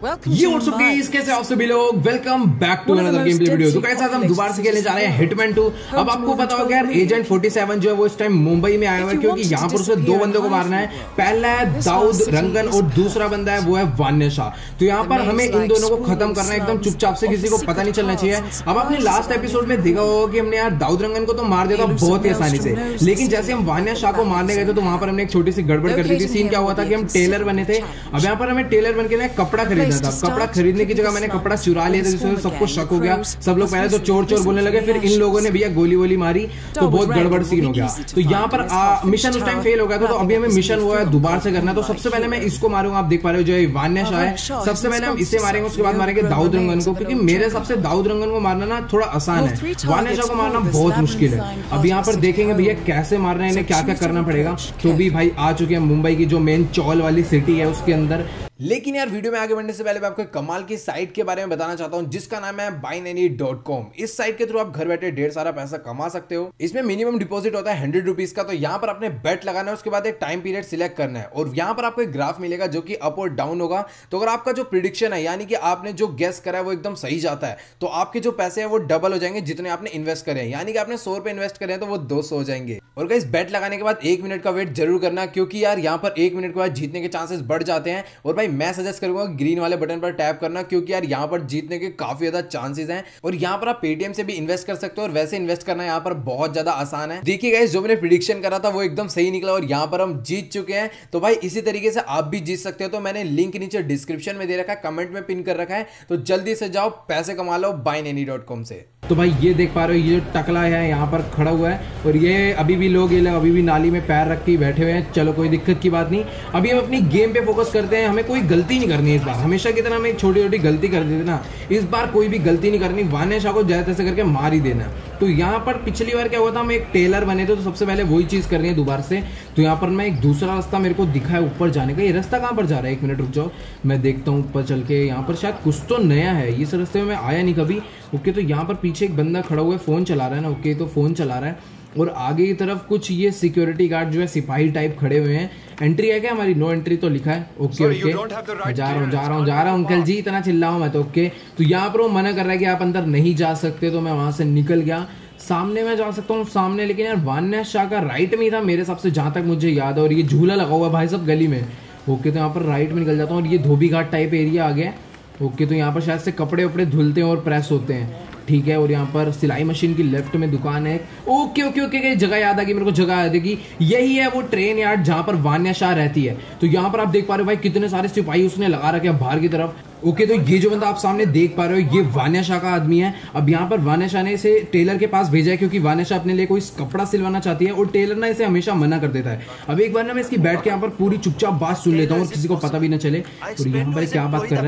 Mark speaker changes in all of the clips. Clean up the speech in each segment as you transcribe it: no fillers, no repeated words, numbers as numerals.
Speaker 1: ये what's up guys, कैसे आप सभी लोग। Welcome back to another game play video. तो गाइस आज हम दोबारा से खेलने जा रहे हैं हिटमैन 2। अब आपको पता होगा यार, एजेंट 47 जो है वो इस टाइम मुंबई में आया हुआ है, क्योंकि यहाँ पर उसे दो बंदों को मारना है। पहला है दाऊद रंगन और दूसरा बंदा है वो है वान्या शाह। तो यहाँ पर हमें इन दोनों को खत्म करना है एकदम चुपचाप से, किसी को पता नहीं चलना चाहिए। अब आपने लास्ट एपिसोड में देखा होगा कि हमने यार दाऊद रंगन को तो मार दिया था बहुत ही आसानी से, लेकिन जैसे हम वान्या शाह को मारने गए थे तो वहां पर हमने एक छोटी सी गड़बड़ कर दी थी। सीन क्या हुआ था कि हम टेलर बने थे। अब यहाँ पर हमें टेलर बन के ना कपड़ा खरीदना था। कपड़ा खरीदने की जगह मैंने कपड़ा चुरा लिया था, जिससे सबको शक हो गया। सब लोग पहले तो चोर चोर बोलने लगे, फिर इन लोगों ने भैया गोली वोली मारी, तो बहुत गड़बड़ सीन हो गया। तो यहाँ पर मिशन उस टाइम फेल हो गया था, तो अभी हमें मिशन हुआ है दोबारा से करना है। तो सबसे पहले मैं इसको मारूंगा, आप देख पा रहे हो जो वान्या शाह है। सबसे पहले हम इसे मारेंगे, उसके बाद मारेंगे दाऊद रंगन को, क्योंकि मेरे हिसाब से दाऊद रंगन को मारना ना थोड़ा आसान है, वान्या शाह को मारना बहुत मुश्किल है। अब यहाँ पर देखेंगे भैया कैसे मारना है, इन्हें क्या क्या करना पड़ेगा। तो भी भाई आ चुके हैं मुंबई की जो मेन चौल वाली सिटी है उसके अंदर। लेकिन यार वीडियो में आगे बढ़ने से पहले मैं आपको कमाल की साइट के बारे में बताना चाहता हूं, जिसका नाम है BuyNany.com। इस साइट के थ्रू आप घर बैठे ढेर सारा पैसा कमा सकते हो। इसमें मिनिमम डिपॉजिट होता है 100 रुपीज का। तो यहाँ पर आपने बेट लगाना है, उसके बाद एक टाइम पीरियड सिलेक्ट करना है, और यहाँ पर आपको एक ग्राफ मिलेगा जो कि अप और डाउन होगा। तो अगर आपका जो प्रिडिक्शन है, यानी कि आपने जो गेस करा है वो एकदम सही जाता है, तो आपके जो पैसे हैं वो डबल हो जाएंगे जितने आपने इन्वेस्ट करे हैं। यानी कि आपने 100 रुपए इन्वेस्ट करे हैं तो वो 200 हो जाएंगे। और गाइस बेट लगाने के बाद 1 मिनट का वेट जरूर करना, क्योंकि यार यहाँ पर 1 मिनट के बाद जीतने के चांसेस बढ़ जाते हैं। और भाई मैं सजेस्ट करूंगा ग्रीन वाले बटन पर टैप करना, क्योंकि यार यहाँ पर जीतने के काफी ज्यादा चांसेस हैं। और यहाँ पर आप पेटीएम से भी इन्वेस्ट कर सकते हो, और वैसे इन्वेस्ट करना यहाँ पर बहुत ज्यादा आसान है। देखिए गाइस, जो मैंने प्रेडिक्शन करा था वो एकदम सही निकला, और यहाँ पर हम जीत चुके हैं। तो भाई इसी तरीके से आप भी जीत सकते हो। तो मैंने लिंक नीचे डिस्क्रिप्शन में दे रखा है, कमेंट में पिन कर रखा है, तो जल्दी से जाओ पैसे कमा लो BuyNany.com से। तो भाई ये देख पा रहे हो, ये जो टकला है यहाँ पर खड़ा हुआ है, और ये अभी भी लोग अभी भी नाली में पैर रख के बैठे हुए हैं। चलो कोई दिक्कत की बात नहीं, अभी हम अपनी गेम पे फोकस करते हैं। हमें कोई गलती नहीं करनी है इस बार। हमेशा की तरह हम एक छोटी छोटी गलती कर देते ना, इस बार कोई भी गलती नहीं करनी। वान्या शाह को ज्यादा तैसे करके मार ही देना। तो यहाँ पर पिछली बार क्या हुआ था, हम एक टेलर बने थे, तो सबसे पहले वही चीज करनी है दोबारा से। तो यहाँ पर मैं एक दूसरा रास्ता मेरे को दिखा है ऊपर जाने का। ये रास्ता कहाँ पर जा रहा है, 1 मिनट रुक जाओ, मैं देखता हूँ ऊपर चल के। यहाँ पर शायद कुछ तो नया है, इस रास्ते में मैं आया नहीं कभी। ओके, तो यहाँ पर पीछे एक बंदा खड़ा हुआ है, फोन चला रहा है ना। ओके, तो फोन चला रहा है, और आगे की तरफ कुछ ये सिक्योरिटी गार्ड जो है सिपाही टाइप खड़े हुए हैं। एंट्री है क्या हमारी? नो एंट्री तो लिखा है। ओके ओके, जा रहा हूँ अंकल जी, इतना चिल्लाऊं मैं तो। ओके, तो यहाँ पर वो मना कर रहा है कि आप अंदर नहीं जा सकते, तो मैं वहां से निकल गया। सामने मैं जा सकता हूँ सामने, लेकिन यार वान्या शाह का राइट में ही था मेरे हिसाब से, जहां तक मुझे याद है। और ये झूला लगा हुआ भाई सब गली में। ओके, तो यहाँ पर राइट में निकल जाता हूँ, और ये धोबी घाट टाइप एरिया आ गया। ओके, तो यहाँ पर शायद से कपड़े वपड़े धुलते हैं और प्रेस होते हैं, ठीक है। और यहाँ पर सिलाई मशीन की लेफ्ट में दुकान है। ओके ओके ओके, जगह याद आ गई मेरे को, जगह याद है कि यही है वो ट्रेन यार्ड जहां पर वान्या शाह रहती है। तो यहाँ पर आप देख पा रहे हो भाई कितने सारे सिपाही उसने लगा रखे हैं बाहर की तरफ। ओके, तो ये जो बंदा आप सामने देख पा रहे हो, ये वान्या शाह का आदमी है। अब यहाँ पर वान्या शाह ने इसे टेलर के पास भेजा है, क्योंकि वान्या शाह अपने लिए कोई कपड़ा सिलवाना चाहती है, और टेलर ना इसे हमेशा मना कर देता है। अब एक बार ना मैं इसकी बैठ के यहाँ पर पूरी चुपचाप बात सुन लेता हूँ, और किसी को पता भी ना चले। और यहाँ पर क्या बात कर रहे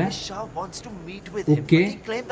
Speaker 1: हैं। ओके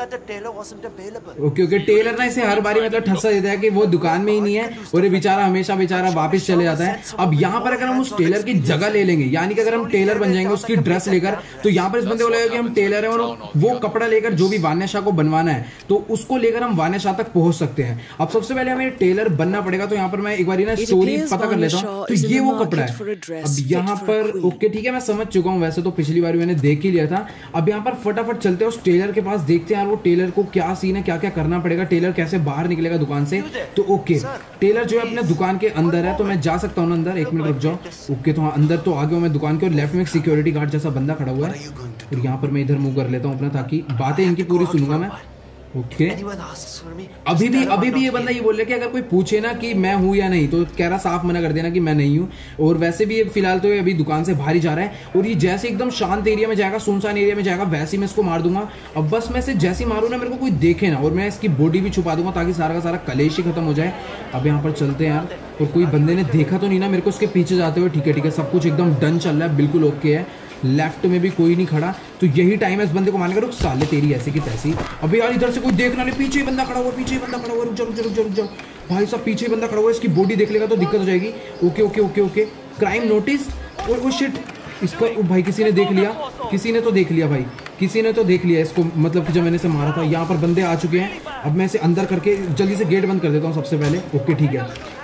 Speaker 1: ओके ओके, टेलर ना इसे हर बारी मतलब ठस्सा देता है कि वो दुकान में ही नहीं है, और ये बेचारा हमेशा बेचारा वापस चले जाता है। अब यहाँ पर अगर हम उस टेलर की जगह ले लेंगे, यानी कि अगर हम टेलर बन जाएंगे उसकी ड्रेस लेकर, तो यहाँ पर इस बंदे को लगेगा कि हम टेलर है, और वो कपड़ा लेकर जो भी वान्या शाह को बनवाना है, तो उसको लेकर हम वान्या शाह तक पहुंच सकते हैं। अब सबसे पहले हमें टेलर बनना पड़ेगा। तो यहाँ पर मैं एक बार ना स्टोरी पता कर लेता हूँ। तो ये वो कपड़ा है। अब यहाँ पर ओके ठीक है, मैं समझ चुका हूँ, वैसे तो पिछली बार मैंने देख ही लिया था। अब यहाँ पर फटाफट चलते हैं उस टेलर के पास, देखते हैं यार वो टेलर को क्या सीन है, क्या क्या करना पड़ेगा, टेलर कैसे बाहर निकलेगा दुकान से। तो ओके, टेलर जो है अपने दुकान के अंदर है, तो मैं जा सकता हूँ अंदर। 1 मिनट रुक जाओ। ओके, तो अंदर तो आ गया मैं दुकान के, और लेफ्ट में एक सिक्योरिटी गार्ड जैसा बंदा खड़ा हुआ है, और यहाँ पर मैं इधर मूव कर लेता हूँ अपना, ताकि बातें इनकी पूरी सुनूंगा मैं। ओके, अभी भी ये बंदा ये बोल रहा है कि अगर कोई पूछे ना कि मैं हूं या नहीं, तो कह रहा साफ मना कर देना कि मैं नहीं हूं। और वैसे भी फिलहाल तो ये अभी दुकान से बाहर ही जा रहा है, और ये जैसे एकदम शांत एरिया में जाएगा, सुनसान एरिया में जाएगा, वैसे मैं इसको मार दूंगा। अब बस मैं इसे जैसे मारू ना, मेरे को कोई देखे ना, और मैं इसकी बॉडी भी छुपा दूंगा, ताकि सारा का सारा कलेश ही खत्म हो जाए। अब यहाँ पर चलते हैं यार, और कोई बंदे ने देखा तो नहीं ना मेरे को उसके पीछे जाते हुए। ठीक है, सब कुछ एकदम डन चल रहा है, बिल्कुल ओके है। लेफ्ट में भी कोई नहीं खड़ा, तो यही टाइम है इस बंदे को मारने का। रुक साले, तेरी ऐसी की तैसी। अभी यार इधर से कोई देखना नहीं, पीछे ही बंदा खड़ा हुआ, रुक जाओ भाई साहब, पीछे ही बंदा खड़ा हुआ है। इसकी बॉडी देख लेगा तो दिक्कत हो जाएगी। Okay okay okay okay, crime notice. Oh shit, इसका भाई किसी ने देख लिया, किसी ने तो देख लिया इसको, मतलब कि जब मैंने इसे मारा था। यहाँ पर बंदे आ चुके हैं। अब मैं इसे अंदर करके जल्दी से गेट बंद कर देता हूँ सबसे पहले। ओके ठीक है,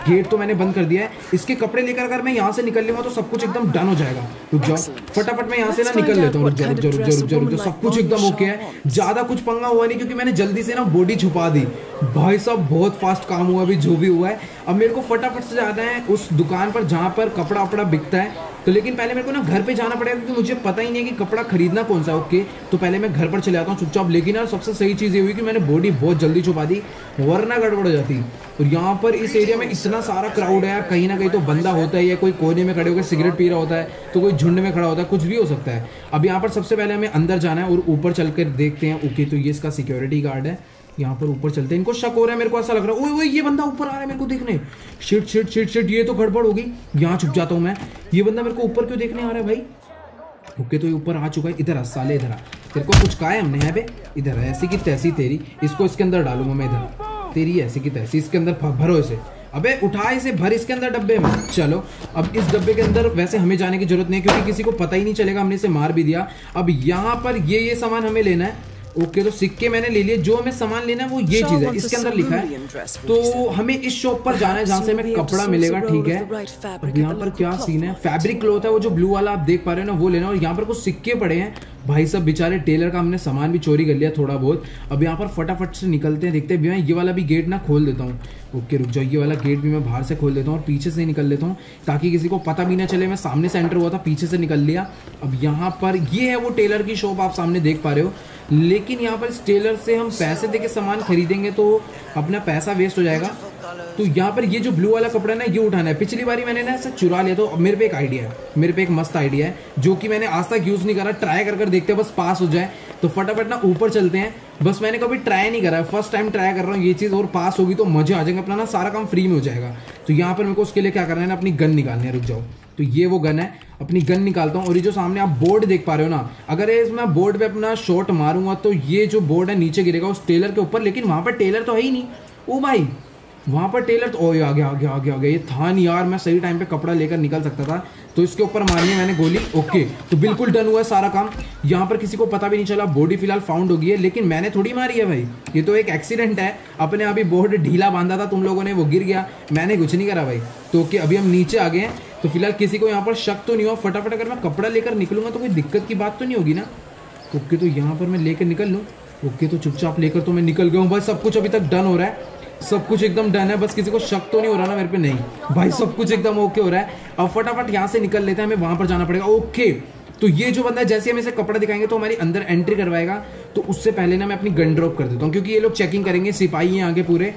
Speaker 1: गेट तो मैंने बंद कर दिया है। इसके कपड़े लेकर अगर मैं यहाँ से निकल लूँगा तो सब कुछ एकदम डन हो जाएगा। रुक जाओ, फटाफट मैं यहाँ से ना निकल लेता हूँ। रुक जाओ, सब कुछ एकदम ओके है, ज्यादा कुछ पंगा हुआ नहीं क्योंकि मैंने जल्दी से ना बॉडी छुपा दी। भाई साहब बहुत फास्ट काम हुआ अभी जो भी हुआ है। अब मेरे को फटाफट से जाना है उस दुकान पर जहाँ पर कपड़ा वपड़ा बिकता है। तो लेकिन पहले मेरे को ना घर पे जाना पड़ेगा क्योंकि मुझे पता ही नहीं है कि कपड़ा खरीदना कौन सा। ओके, तो पहले मैं घर पर चले आता हूँ चुपचाप। लेकिन यार सबसे सही चीज़ ये हुई कि मैंने बॉडी बहुत जल्दी छुपा दी, वरना गड़बड़ हो जाती। और यहाँ पर इस एरिया में इतना सारा क्राउड है यार, कहीं ना कहीं तो बंदा होता है या कोई कोने में खड़े होकर सिगरेट पी रहा होता है, तो कोई झुंड में खड़ा होता है, कुछ भी हो सकता है। अब यहाँ पर सबसे पहले हमें अंदर जाना है और ऊपर चल कर देखते हैं। ओके, तो ये इसका सिक्योरिटी गार्ड है। यहाँ पर ऊपर चलते हैं, इनको शक हो रहा है, मेरे को ऐसा लग रहा है। ओए ये बंदा ऊपर आ रहा है मेरे को देखने। शिट शिट शिट शिट, ये तो गड़बड़ होगी। यहाँ छुप जाता हूँ मैं। ये बंदा मेरे को ऊपर क्यों देखने आ रहा है भाई? ओके, तो ये ऊपर आ चुका है। इधर आ साले, इधर आ। तेरे को कुछ कहा है हमने? है बे, इधर है। ऐसी की तैसी तेरी, इसको इसके अंदर डालूंगा मैं। इधर तेरी ऐसी की तैसी, इसके अंदर भरो इसे। अबे उठा इसे, भर इसके अंदर डब्बे में। चलो, अब इस डब्बे के अंदर वैसे हमें जाने की जरूरत नहीं है क्योंकि किसी को पता ही नहीं चलेगा, हमने इसे मार भी दिया। अब यहाँ पर ये सामान हमें लेना है। ओके, तो सिक्के मैंने ले लिए। जो हमें सामान लेना है वो ये चीज है, इसके अंदर लिखा है। तो हमें इस शॉप पर जाना है जहाँ से हमें कपड़ा मिलेगा। ठीक है, अब यहाँ पर क्या सीन है? फैब्रिक क्लॉथ है, वो जो ब्लू वाला आप देख पा रहे हो ना, वो लेना। और यहाँ पर कुछ सिक्के पड़े हैं। भाई सब बेचारे टेलर का हमने सामान भी चोरी कर लिया थोड़ा बहुत। अब यहाँ पर फटाफट से निकलते हैं, देखते हैं। भैया ये वाला भी गेट ना खोल देता हूँ। ओके रुक जाओ, ये वाला गेट भी मैं बाहर से खोल देता हूँ और पीछे से निकल लेता हूँ ताकि किसी को पता भी ना चले मैं सामने से एंटर हुआ था, पीछे से निकल लिया। अब यहाँ पर ये है वो टेलर की शॉप, आप सामने देख पा रहे हो। लेकिन यहाँ पर इस टेलर से हम पैसे देके सामान खरीदेंगे तो अपना पैसा वेस्ट हो जाएगा। तो यहाँ पर ये जो ब्लू वाला कपड़ा ना, ये उठाना है। पिछली बारी मैंने ना ऐसा चुरा लिया। तो मेरे पे एक आइडिया है, मेरे पे एक मस्त आइडिया है जो कि मैंने आज तक यूज नहीं करा। ट्राई कर देखते हैं, बस पास हो जाए तो फटाफट ना ऊपर चलते हैं। बस मैंने कभी ट्राई नहीं करा है, फर्स्ट टाइम ट्राई कर रहा हूँ ये चीज, और पास होगी तो मजे आ जाएंगे, अपना ना सारा काम फ्री में हो जाएगा। तो यहाँ पर मेरे को उसके लिए क्या करना है ना, अपनी गन निकालनी है। रुक जाओ, तो ये वो गन है, अपनी गन निकालता हूँ। और ये जो सामने आप बोर्ड देख पा रहे हो ना, अगर मैं बोर्ड पे अपना शॉट मारूंगा तो ये जो बोर्ड है नीचे गिरेगा उस टेलर के ऊपर। लेकिन वहां पर टेलर तो है ही नहीं। ओ भाई, वहां पर टेलर तो आ गया। ये था नहीं यार, मैं सही टाइम पे कपड़ा लेकर निकल सकता था। तो इसके ऊपर मारनी है मैंने गोली। ओके, तो बिल्कुल डन हुआ है सारा काम। यहाँ पर किसी को पता भी नहीं चला। बॉडी फिलहाल फाउंड हो गई है, लेकिन मैंने थोड़ी मारी है भाई, ये तो एक एक्सीडेंट है। अपने अभी बोर्ड ढीला बांधा था तुम लोगों ने, वो गिर गया, मैंने कुछ नहीं करा भाई। तो ओके, अभी हम नीचे आ गए हैं। तो फिलहाल किसी को यहाँ पर शक तो नहीं हुआ। फटाफट अगर मैं कपड़ा लेकर निकलूंगा तो कोई दिक्कत की बात तो नहीं होगी ना। ओके, तो यहाँ पर मैं लेकर निकल लूँ। ओके, तो चुपचाप लेकर तो मैं निकल गया हूँ। बस सब कुछ अभी तक डन हो रहा है, सब कुछ एकदम डन है। बस किसी को शक तो नहीं हो रहा ना मेरे पे? नहीं भाई, सब कुछ एकदम ओके हो रहा है। अब फटाफट यहाँ से निकल लेते हैं, हमें वहां पर जाना पड़ेगा। ओके, तो ये जो बंदा है जैसे हम इसे कपड़ा दिखाएंगे तो हमारी अंदर एंट्री करवाएगा। तो उससे पहले ना मैं अपनी गन ड्रॉप कर देता हूँ क्योंकि ये लोग चेकिंग करेंगे, सिपाही हैं आगे पूरे।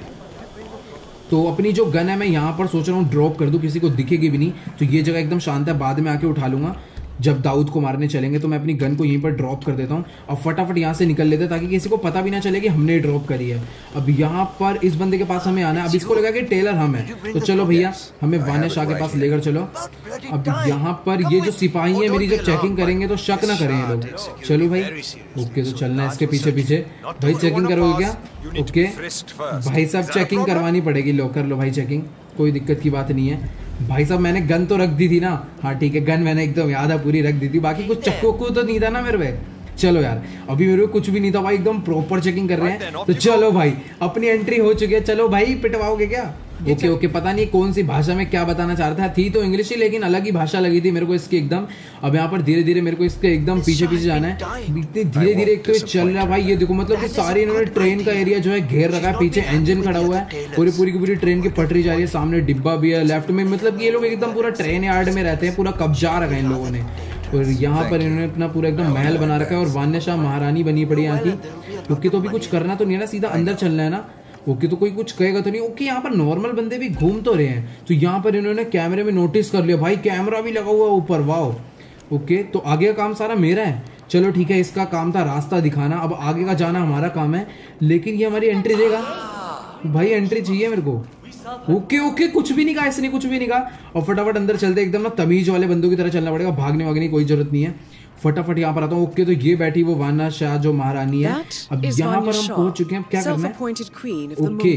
Speaker 1: तो अपनी जो गन है मैं यहाँ पर सोच रहा हूँ ड्रॉप कर दूँ, किसी को दिखेगी भी नहीं। तो ये जगह एकदम शांत है, बाद में आके उठा लूंगा जब दाऊद को मारने चलेंगे। तो मैं अपनी गन को यहीं पर ड्रॉप कर देता हूँ और फटाफट यहाँ से निकल लेते हैं ताकि किसी को पता भी ना चले कि हमने ड्रॉप करी है। अब यहाँ पर इस बंदे के पास हमें आना है। अब इसको लगा कि टेलर हम है, तो चलो भैया हमें वानिश शाह के पास लेकर चलो। अब यहाँ पर ये जो सिपाही है मेरी जब चेकिंग करेंगे तो शक ना करें ये लोग। चलो भाई, ओके, तो चलना है इसके पीछे पीछे। भाई चेकिंग करोगे क्या? ओके भाई साहब, चेकिंग करवानी पड़ेगी। लो कर लो भाई चेकिंग, कोई दिक्कत की बात नहीं है। भाई साहब मैंने गन तो रख दी थी ना? हाँ ठीक है, गन मैंने एकदम याद है पूरी रख दी थी। बाकी कुछ चक्कू वक्कू तो नहीं था ना मेरे पे? चलो यार, अभी मेरे को कुछ भी नहीं था भाई, एकदम प्रॉपर चेकिंग कर रहे हैं। तो चलो भाई, अपनी एंट्री हो चुकी है। चलो भाई, पिटवाओगे क्या? ओके ओके, पता नहीं कौन सी भाषा में क्या बताना चाह रहा था, थी तो इंग्लिश ही लेकिन अलग ही भाषा लगी थी मेरे को इसकी एकदम। अब यहाँ पर धीरे धीरे मेरे को इसके एकदम पीछे पीछे जाना है। धीरे धीरे एक तो ये चल रहा भाई, ये देखो मतलब कि सारी इन्होंने ट्रेन का एरिया जो है घेर रखा है। पीछे इंजन खड़ा हुआ है, पूरी की पूरी ट्रेन की पटरी जा रही है, सामने डिब्बा भी है लेफ्ट में। मतलब ये लोग एकदम पूरा ट्रेन यार्ड में रहते हैं, पूरा कब्जा रखा है इन लोगों ने। और यहाँ पर इन्होंने अपना पूरा एकदम महल बना रखा है और वान्य शाह महारानी बनी पड़ी यहाँ की। क्योंकि तो अभी कुछ करना तो नहीं है ना, सीधा अंदर चलना है ना। ओके, तो कोई कुछ कहेगा तो नहीं। ओके, यहाँ पर नॉर्मल बंदे भी घूम तो रहे हैं। तो यहाँ पर इन्होंने कैमरे में नोटिस कर लिया भाई, कैमरा भी लगा हुआ ऊपर। वाह, ओके, तो आगे का काम सारा मेरा है। चलो ठीक है, इसका काम था रास्ता दिखाना, अब आगे का जाना हमारा काम है। लेकिन ये हमारी एंट्री देगा भाई, एंट्री चाहिए मेरे को। ओके ओके, कुछ भी नहीं कहा इसने, कुछ भी नहीं कहा। और फटाफट अंदर चलते, एकदम ना तमीज वाले बंदों की तरह चलना पड़ेगा, भागने वागने की कोई जरूरत नहीं है। फटाफट यहाँ पर आता हूँ। ओके, तो ये बैठी वो वाना शाह जो महारानी है। अब यहाँ पर हम पहुंच चुके हैं। अब क्या करना है? ओके,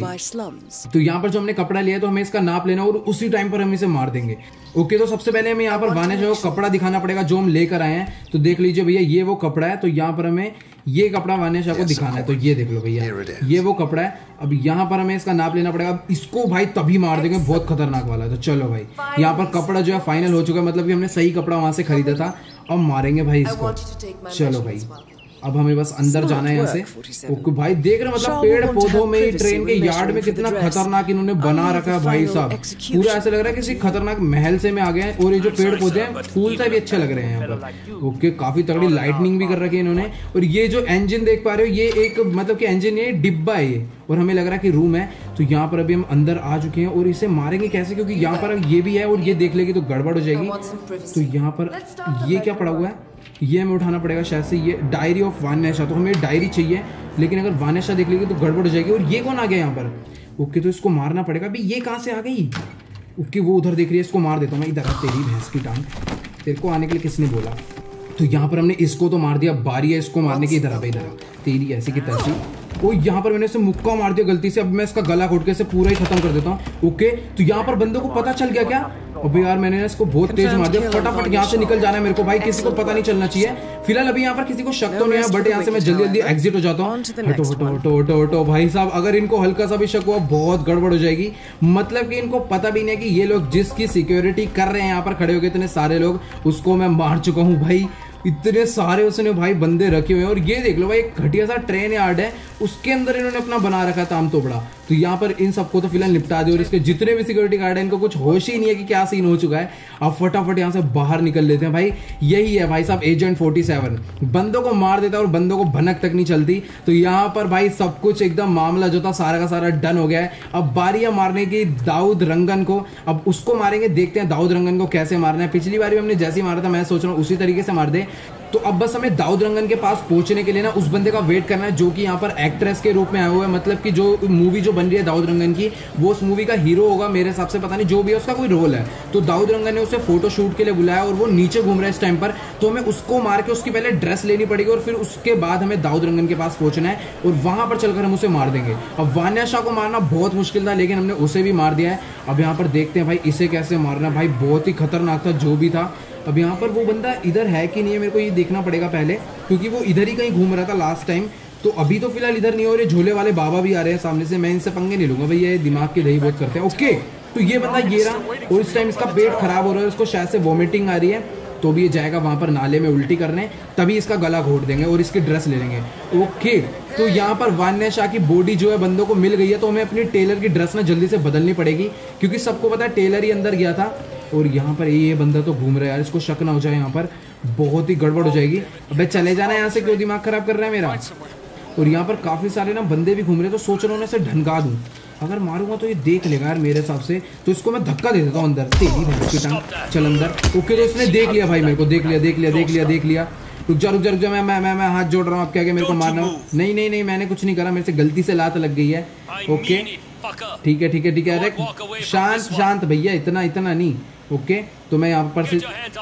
Speaker 1: तो यहाँ पर जो हमने कपड़ा लिया है तो हमें इसका नाप लेना और उसी टाइम पर हम इसे मार देंगे। ओके, तो सबसे पहले हमें यहाँ पर वाना शाह को कपड़ा दिखाना पड़ेगा जो हम लेकर आए हैं। तो देख लीजिए भैया, ये वो कपड़ा है। तो यहाँ पर हमें ये कपड़ा वाना शाह को दिखाना है। तो ये देख लो भैया, ये वो कपड़ा है। अब यहाँ पर हमें इसका नाप लेना पड़ेगा। इसको भाई तभी मार देंगे, बहुत खतरनाक वाला है। तो चलो भाई, यहाँ पर कपड़ा जो है फाइनल हो चुका है, मतलब कि हमने सही कपड़ा वहां से खरीदा था। अब मारेंगे भाई इसको। चलो भाई, अब हमें बस अंदर जाना है यहाँ से। ओके भाई, देख रहे मतलब पेड़ पौधों में, ट्रेन के यार्ड में कितना खतरनाक इन्होंने बना रखा है भाई साहब। पूरा ऐसा लग रहा है किसी खतरनाक महल से में आ गए हैं। और ये जो पेड़ पौधे हैं फूल से भी अच्छे लग रहे हैं यहाँ पर। ओके, काफी तगड़ी लाइटनिंग भी कर रखी है इन्होंने। और ये जो इंजन देख पा रहे हो, ये एक मतलब कि इंजन, ये डिब्बा है ये, और हमें लग रहा है कि रूम है। तो यहाँ पर अभी हम अंदर आ चुके हैं और इसे मारेंगे कैसे, क्योंकि यहाँ पर ये भी है और ये देख लेगी तो गड़बड़ हो जाएगी। तो यहाँ पर ये क्या पड़ा हुआ है, ये हमें उठाना पड़ेगा शायद से। ये डायरी ऑफ वाना शाह, तो हमें डायरी चाहिए, लेकिन अगर वाना शाह देख लेगी तो गड़बड़ हो जाएगी। और ये कौन आ गया यहाँ पर? ओके, तो इसको मारना पड़ेगा। अभी ये कहाँ से आ गई? ओके, वो उधर देख रही है, इसको मार देता हूँ मैं। इधर तेरी भैंस की टांग, तेरे को आने के लिए किसने बोला? तो यहाँ पर हमने इसको तो मार दिया, बारी है इसको मारने की। इधर इधर तेरी ऐसी की तैसी। ओ, यहाँ पर मैंने इसे मुक्का मार दिया गलती से। अब मैं इसका गला घोट के इसे पूरा ही खत्म कर देता हूँ। ओके, तो यहाँ पर बंदों को पता चल गया क्या? अबे यार, मैंने इसको बहुत तेज मार दिया। फटाफट यहाँ से निकल जाना है मेरे को भाई, किसी को पता नहीं चलना चाहिए। फिलहाल अभी यहाँ पर किसी को शक तो नहीं है, बट यहाँ से मैं जल्दी जल्दी एग्जिट हो जाता हूँ। हटो हटो हटो हटो हटो भाई साहब, अगर इनको हल्का सा भी शक हुआ बहुत गड़बड़ हो जाएगी। मतलब कि इनको पता भी नहीं है कि ये लोग जिसकी सिक्योरिटी कर रहे हैं यहाँ पर खड़े हो गए इतने सारे लोग, उसको मैं मार चुका हूँ भाई। इतने सारे उसने भाई बंदे रखे हुए हैं। और ये देख लो भाई, एक घटिया सा ट्रेन यार्ड है, उसके अंदर इन्होंने अपना बना रखा था आमतोबड़ा। तो यहाँ पर इन सबको तो फिलहाल निपटा दिया। और इसके जितने भी सिक्योरिटी गार्ड है, इनको कुछ होश ही नहीं है कि क्या सीन हो चुका है। अब फटाफट यहाँ से बाहर निकल लेते हैं भाई। यही है भाई साहब एजेंट 47, बंदों को मार देता है और बंदों को भनक तक नहीं चलती। तो यहाँ पर भाई सब कुछ एकदम मामला जो था सारा का सारा डन हो गया है। अब बारी है मारने की दाऊद रंगन को। अब उसको मारेंगे, देखते हैं दाऊद रंगन को कैसे मारना है। पिछली बार भी हमने जैसे ही मारा था, मैं सोच रहा हूँ उसी तरीके से मार दे। तो अब बस हमें दाऊद रंगन के पास पहुंचने के लिए ना उस बंदे का वेट करना है जो कि यहाँ पर एक्ट्रेस के रूप में आया हुआ है। मतलब कि जो मूवी जो बन रही है दाऊद रंगन की, वो उस मूवी का हीरो होगा मेरे हिसाब से, पता नहीं जो भी है उसका कोई रोल है। तो दाऊद रंगन ने उसे फोटो शूट के लिए बुलाया और वो नीचे घूम रहा है इस टाइम पर। तो हमें उसको मार के उसकी पहले ड्रेस लेनी पड़ेगी और फिर उसके बाद हमें दाऊद रंगन के पास पहुंचना है और वहां पर चलकर हम उसे मार देंगे। अब वाना शाह को मारना बहुत मुश्किल था, लेकिन हमने उसे भी मार दिया है। अब यहाँ पर देखते हैं भाई इसे कैसे मारना। भाई बहुत ही खतरनाक था जो भी था। अब यहाँ पर वो बंदा इधर है कि नहीं है, मेरे को ये देखना पड़ेगा पहले, क्योंकि वो इधर ही कहीं घूम रहा था लास्ट टाइम। तो अभी तो फिलहाल इधर नहीं हो रहे। झोले वाले बाबा भी आ रहे हैं सामने से, मैं इनसे पंगे नहीं लूंगा भाई, ये दिमाग की दही बहुत करते हैं। ओके, तो ये बंदा ये रहा और इस टाइम इसका पेट खराब हो रहा है, उसको शायद से वॉमिटिंग आ रही है। तो भी ये जाएगा वहां पर नाले में उल्टी करने, तभी इसका गला घोट देंगे और इसकी ड्रेस ले लेंगे। ओके, तो यहाँ पर वाना शाह की बॉडी जो है बंदों को मिल गई है। तो हमें अपनी टेलर की ड्रेस ना जल्दी से बदलनी पड़ेगी, क्योंकि सबको पता है टेलर ही अंदर गया था। और यहाँ पर ये बंदा तो घूम रहा है यार, इसको शक ना हो जाए, यहाँ पर बहुत ही गड़बड़ हो जाएगी। अबे चले जाना यहाँ से, क्यों दिमाग खराब कर रहा है मेरा। और यहाँ पर काफी सारे ना बंदे भी घूम रहे, तो सोच रहा हूँ इसे ढंका दूं। अगर मारूंगा तो ये देख लेगा यार मेरे हिसाब से, तो इसको मैं धक्का दे देता हूँ अंदर। तेरी भैंस की टांग, चल अंदर। ओके, तो इसने देख लिया भाई मेरे को, देख लिया। रुक जा, मैं हाथ जोड़ रहा हूँ। आप क्या मेरे को मारना? नहीं, मैंने कुछ नहीं करा, मेरे से गलती से लात लग गई है। ओके, ठीक है। अरे शांत भैया, इतना नहीं। ओके, तो मैं यहाँ पर से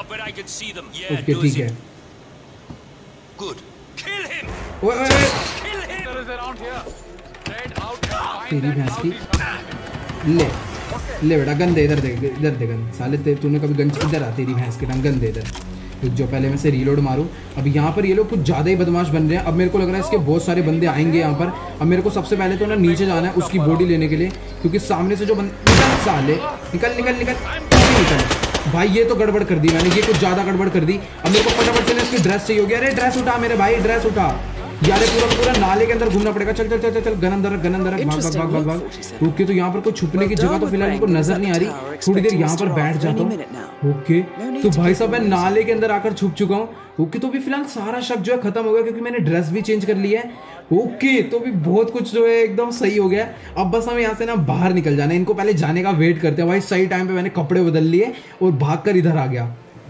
Speaker 1: ओके ठीक है। तेरी भैंस की, ले बेटा गन दे, इधर दे गन। साले तूने कभी गन इधर आ, तेरी भैंस की गन दे इधर। जो पहले मैं से रीलोड मारूं। अब यहाँ पर ये लोग कुछ ज़्यादा ही बदमाश बन रहे हैं। अब मेरे को लग रहा है इसके बहुत सारे बंदे आएंगे यहाँ पर। अब मेरे को सबसे पहले तो ना नीचे जाना है उसकी बॉडी लेने के लिए, क्योंकि सामने से जो बंदे साले निकल भाई, ये तो गड़बड़ कर दी मैंने, ये कुछ ज़्यादा गड़बड़ कर दी। अब मेरे को फटाफट से इसकी ड्रेस चाहिए होगी। अरे ड्रेस उठा मेरे भाई, ड्रेस उठा यार, पूरा नाले के अंदर घूमना पड़ेगा। चल गन अंदर भाग। ओके, तो यहाँ पर कोई छुपने की जगह तो फिलहाल इनको नजर नहीं आ रही। थोड़ी देर यहाँ पर बैठ जाता हूँ। ओके, तो भाई साहब मैं नाले के अंदर आकर छुप चुका हूँ। ओके, तो भी फिलहाल सारा शक जो है खत्म हो गया, क्योंकि मैंने ड्रेस भी चेंज कर ली है। ओके, तो भी बहुत कुछ जो है एकदम सही हो गया। अब बस हमें यहाँ से ना बाहर निकल जाना है। इनको पहले जाने का वेट करते हैं भाई। सही टाइम पे मैंने कपड़े बदल लिए और भागकर इधर आ गया।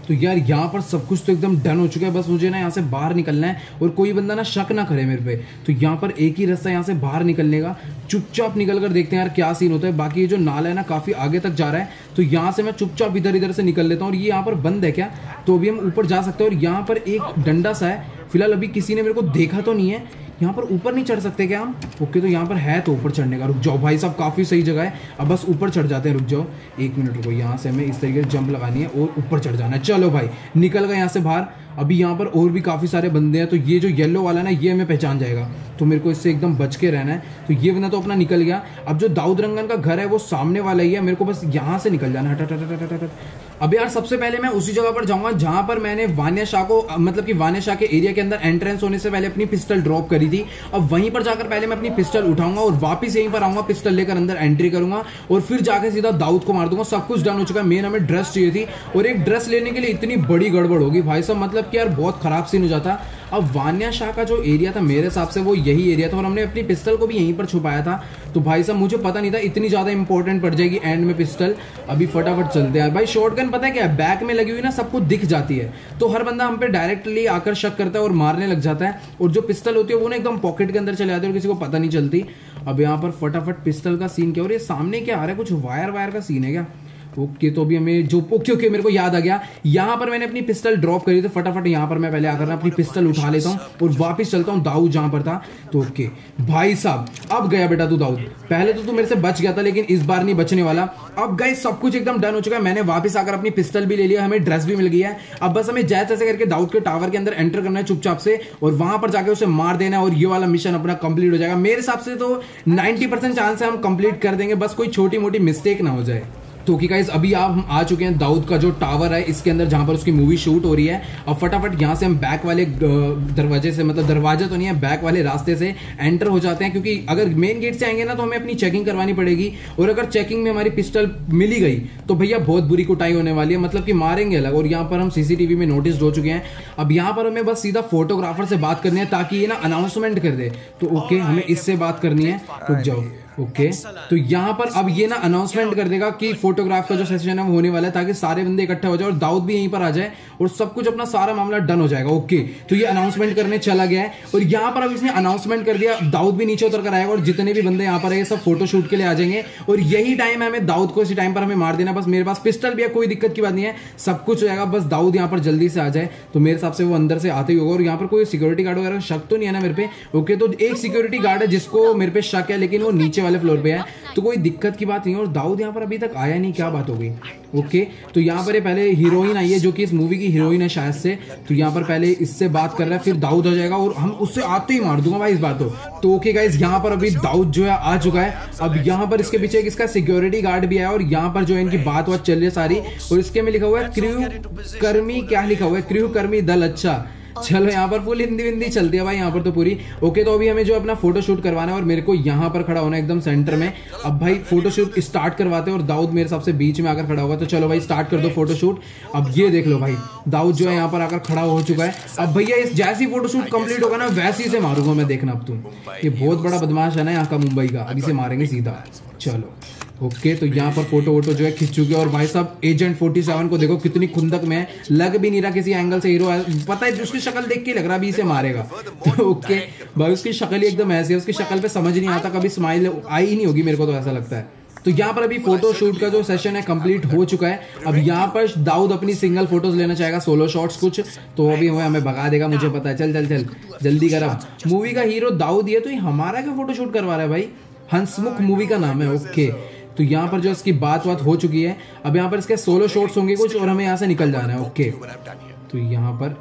Speaker 1: तो यार यहाँ पर सब कुछ तो एकदम डन हो चुका है, बस मुझे ना यहाँ से बाहर निकलना है और कोई बंदा ना शक ना करे मेरे पे। तो यहाँ पर एक ही रास्ता यहाँ से बाहर निकलने का, चुपचाप निकल कर देखते हैं यार क्या सीन होता है। बाकी ये जो नाला है ना काफ़ी आगे तक जा रहा है, तो यहाँ से मैं चुपचाप इधर इधर से निकल लेता हूँ। और ये यहाँ पर बंद है क्या, तो अभी हम ऊपर जा सकते हैं। और यहाँ पर एक डंडा सा है, फिलहाल अभी किसी ने मेरे को देखा तो नहीं है। यहाँ पर ऊपर नहीं चढ़ सकते क्या हम? ओके, तो यहाँ पर है तो ऊपर चढ़ने का। रुक जाओ भाई साहब, काफ़ी सही जगह है, अब बस ऊपर चढ़ जाते हैं। रुक जाओ 1 मिनट रुको, यहाँ से हमें इस तरीके से जंप लगानी है और ऊपर चढ़ जाना है। चलो भाई निकल गए यहाँ से बाहर। अभी यहाँ पर और भी काफ़ी सारे बंदे हैं, तो ये जो येलो वाला ना ये हमें पहचान जाएगा, तो मेरे को इससे एकदम बच के रहना है। तो ये बंदा तो अपना निकल गया। अब जो दाऊद रंगन का घर है वो सामने वाला ही है, मेरे को बस यहाँ से निकल जाना है। हट। अब यार सबसे पहले मैं उसी जगह पर जाऊंगा जहां पर मैंने वान्या शाह को, मतलब कि वान्या शाह के एरिया के अंदर एंट्रेंस होने से पहले अपनी पिस्टल ड्रॉप करी थी। अब वहीं पर जाकर पहले मैं अपनी पिस्टल उठाऊंगा और वापस यहीं पर आऊंगा, पिस्टल लेकर अंदर एंट्री करूंगा और फिर जाकर सीधा दाऊद को मार दूंगा। सब कुछ डन हो चुका है। मेन हमें ड्रेस चाहिए थी और एक ड्रेस लेने के लिए इतनी बड़ी गड़बड़ होगी भाई साहब, मतलब कि यार बहुत खराब सीन हो जाता। अब वान्या शाह का जो एरिया था मेरे हिसाब से वो यही एरिया था और हमने अपनी पिस्टल को भी यहीं पर छुपाया था। तो भाई साहब मुझे पता नहीं था इतनी ज्यादा इंपॉर्टेंट पड़ जाएगी एंड में पिस्टल। अभी फटाफट चलते हैं भाई। शॉटगन पता है क्या है, बैक में लगी हुई ना सबको दिख जाती है, तो हर बंदा हम पे डायरेक्टली आकर शक करता है और मारने लग जाता है। और जो पिस्टल होती है वो ना एकदम पॉकेट के अंदर चले जाती है और किसी को पता नहीं चलती। अब यहाँ पर फटाफट पिस्टल का सीन क्या, और ये सामने क्या आ रहा है, कुछ वायर का सीन है क्या? ओके, तो अभी हमें जो ओके मेरे को याद आ गया, यहाँ पर मैंने अपनी पिस्टल ड्रॉप करी, तो फटाफट यहाँ पर मैं पहले आकर अपनी पिस्टल उठा लेता हूँ और वापस चलता हूँ दाऊद जहाँ पर था। तो ओके भाई साहब, अब गया बेटा तू दाऊद। पहले तो तू मेरे से बच गया था, लेकिन इस बार नहीं बचने वाला। अब गाइस सब कुछ एकदम डन हो चुका है, मैंने वापस आकर अपनी पिस्टल भी ले लिया, हमें ड्रेस भी मिल गई है। अब बस हमें जैसे तैसे करके दाऊद के टावर के अंदर एंटर करना है चुपचाप से और वहां पर जाकर उसे मार देना है और ये वाला मिशन अपना कंप्लीट हो जाएगा। मेरे हिसाब से तो 90% चांस है हम कंप्लीट कर देंगे, बस कोई छोटी मोटी मिस्टेक ना हो जाए। तो कि गाइस अभी आप हम आ चुके हैं दाऊद का जो टावर है इसके अंदर जहां पर उसकी मूवी शूट हो रही है। अब फटाफट यहां से हम बैक वाले दरवाजे से, मतलब दरवाजा तो नहीं है, बैक वाले रास्ते से एंटर हो जाते हैं, क्योंकि अगर मेन गेट से आएंगे ना तो हमें अपनी चेकिंग करवानी पड़ेगी और अगर चेकिंग में हमारी पिस्टल मिली गई तो भैया बहुत बुरी कुटाई होने वाली है, मतलब कि मारेंगे अलग। और यहाँ पर हम सीसीटीवी में नोटिस हो चुके हैं। अब यहाँ पर हमें बस सीधा फोटोग्राफर से बात करनी है ताकि ये ना अनाउंसमेंट कर दे। तो ओके, हमें इससे बात करनी है, रुक जाओ। ओके, तो यहाँ पर अब ये ना अनाउंसमेंट कर देगा कि फोटोग्राफ का जो सेशन है वो होने वाला है, ताकि सारे बंदे इकट्ठे हो जाए और दाऊद भी यहीं पर आ जाए और सब कुछ अपना सारा मामला डन हो जाएगा। ओके, तो ये अनाउंसमेंट करने चला गया है और यहाँ पर अब इसने अनाउंसमेंट कर दिया, दाऊद भी नीचे उतर कर आएगा और जितने भी बंदे यहाँ पर आए सब फोटोशूट के लिए आ जाएंगे। और यही टाइम है हमें दाऊद को इसी टाइम पर हमें मार देना। बस मेरे पास पिस्टल भी है, कोई दिक्कत की बात नहीं है, सब कुछ हो जाएगा, बस दाऊद यहाँ पर जल्दी से आ जाए। तो मेरे हिसाब से वो अंदर से आते ही होगा। और यहाँ पर कोई सिक्योरिटी गार्ड वगैरह शक तो नहीं है ना मेरे पे? ओके, तो एक सिक्योरिटी गार्ड है जिसको मेरे पे शक है, लेकिन वो नीचे वाले फ्लोर पे है, तो कोई दिक्कत की बात नहीं है। और दाऊद यहाँ पर अभी तक आया नहीं, क्या बात हो गई? ओके, तो यहाँ पर पहले हीरोइन आई है जो कि इस मूवी की हीरोइन है शायद से, तो यहाँ पर पहले इससे बात कर रहा है, फिर दाऊद आ जाएगा और हम उससे आते ही मार दूंगा भाई इस बार तो ओके गाइस, यहाँ पर अभी दाऊद जो है आ चुका है। अब यहाँ पर इसके पीछे इसका सिक्योरिटी गार्ड भी आया और यहाँ पर जो है इनकी बात चल रही है सारी, और इसके में लिखा हुआ है क्रू कर्मी, क्या लिखा हुआ है, क्रू कर्मी दल। अच्छा चलो, यहाँ पर फुल हिंदी विंदी चलती है भाई यहाँ पर तो पूरी। ओके, तो अभी हमें जो अपना फोटोशूट करवाना है और मेरे को यहाँ पर खड़ा होना है एकदम सेंटर में। अब भाई फोटोशूट स्टार्ट करवाते हैं और दाऊद मेरे हिसाब से बीच में आकर खड़ा होगा। तो चलो भाई स्टार्ट कर दो फोटोशूट। अब ये देख लो भाई, दाऊद जो है यहाँ पर आकर खड़ा हो चुका है। अब भैया इस जैसी फोटोशूट कंप्लीट होगा ना वैसे ही से मारूंगा मैं, देखना अब तुम। ये बहुत बड़ा बदमाश है ना यहाँ का मुंबई का, अभी से मारेंगे सीधा। चलो ओके, तो यहाँ पर फोटो वोटो जो है खिंच चुकी है और भाई साहब एजेंट 47 को देखो कितनी खुंदक में है, लग भी नहीं रहा किसी एंगल से हीरो है, पता है उसकी शक्ल देख के लग रहा अभी इसे मारेगा। तो ओके भाई, उसकी शक्ल ही एकदम ऐसी है, उसकी शक्ल पे समझ नहीं आता, कभी स्माइल आई ही नहीं होगी मेरे को तो ऐसा लगता है। तो यहाँ पर अभी फोटो शूट का जो सेशन है कंप्लीट हो चुका है। अब यहाँ पर दाऊद अपनी सिंगल फोटोज लेना चाहेगा, सोलो शॉट्स कुछ, तो अभी हमें भगा देगा, मुझे पता है। चल चल चल जल्दी कर, अब मूवी का हीरो दाऊद ही है तो ये हमारा क्या फोटो शूट करवा रहा है भाई? हंसमुख मूवी का नाम है। ओके, तो यहाँ पर जो इसकी बात हो चुकी है, अब यहाँ पर इसके सोलो शॉट्स होंगे कुछ और हमें यहाँ से निकल जाना है। ओके, तो यहाँ पर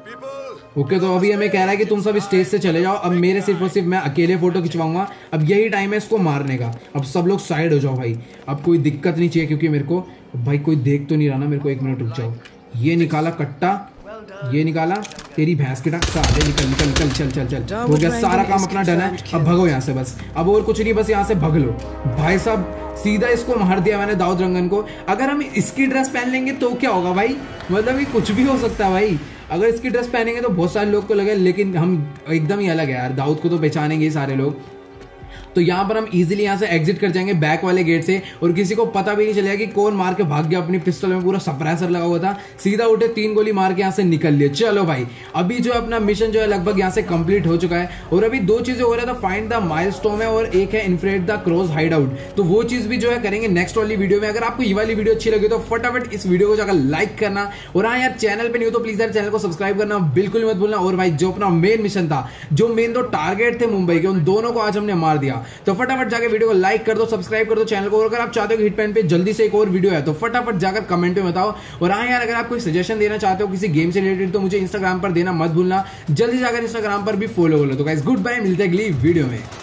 Speaker 1: ओके, तो अभी हमें कह रहा है कि तुम सब स्टेज से चले जाओ, अब मेरे सिर्फ और सिर्फ मैं अकेले फोटो खिंचवाऊंगा। अब यही टाइम है इसको मारने का, अब सब लोग साइड हो जाओ भाई, अब कोई दिक्कत नहीं चाहिए, क्योंकि मेरे को भाई कोई देख तो नहीं रहा ना मेरे को। एक मिनट रुक जाओ, ये निकाला कट्टा, ये निकाला, तेरी भैंस के टाक सारे निकल निकल निकल, चल चल चल, हो गया सारा काम अपना डन है। अब भगो यहाँ से बस, अब और कुछ नहीं, बस यहाँ से भग लो भाई साहब। सीधा इसको मार दिया मैंने दाऊद रंगन को। अगर हम इसकी ड्रेस पहन लेंगे तो क्या होगा भाई, मतलब ये कुछ भी हो सकता है भाई। अगर इसकी ड्रेस पहनेंगे तो बहुत सारे लोग को लगे, लेकिन हम एकदम ही अलग है यार, दाऊद को तो पहचानेंगे सारे लोग। तो यहाँ पर हम इजीली यहाँ से एग्जिट कर जाएंगे बैक वाले गेट से और किसी को पता भी नहीं चलेगा कि कौन मार के भाग गया। अपनी पिस्टल में पूरा सप्रेसर लगा हुआ था, सीधा उठे 3 गोली मार के यहाँ से निकल लिए। चलो भाई अभी जो अपना मिशन जो है लगभग यहाँ से कंप्लीट हो चुका है और अभी 2 चीजें हो रहा था, फाइंड द माइलस्टोन है और एक है इन्फ्रेट द क्रॉस हाइड आउट। तो वो चीज भी जो है करेंगे नेक्स्ट वाली वीडियो में। अगर आपको ये वाली वीडियो अच्छी लगी तो फटाफट इस वीडियो को जाकर लाइक करना और हाँ यार चैनल पे नहीं हो तो प्लीज यार चैनल को सब्सक्राइब करना बिल्कुल मत भूलना। और भाई जो अपना मेन मिशन था, जो मेन 2 टारगेट थे मुंबई के, उन दोनों को आज हमने मार दिया। तो फटाफट जाकर वीडियो को लाइक कर दो, सब्सक्राइब कर दो चैनल को। और अगर आप चाहते हो कि हिटमैन पे जल्दी से एक और वीडियो है तो फटाफट जाकर कमेंट में बताओ। और हाँ यार अगर आप कोई सजेशन देना चाहते हो किसी गेम से रिलेटेड तो मुझे इंस्टाग्राम पर देना मत भूलना। जल्दी जाकर इंस्टाग्राम पर भी फॉलो कर लो। तो गाइस गुड बाय, मिलते हैं अगली वीडियो में।